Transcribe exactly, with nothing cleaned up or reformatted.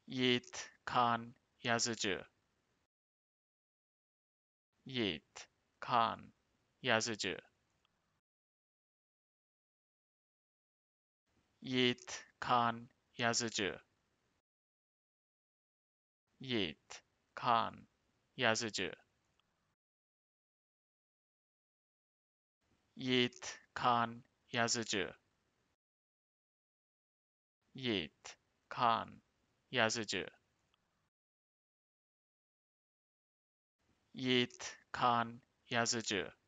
Yiğit Kan Yazıcı. Yiğit Kan Yazıcı. Yiğit Kan Yazıcı. Yiğit Kan Yazıcı. Yiğit Kan Yazıcı. Yiğit Kan Yazıcı. Yiğit Kan Yazıcı.